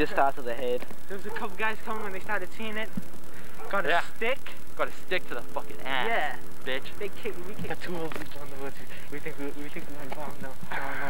just start to the head. There was a couple guys coming when they started seeing it. Got a stick. Got a stick to the fucking ass. Yeah. Bitch. They kicked me. We kicked 2 of us on the woods. We think we went wrong now.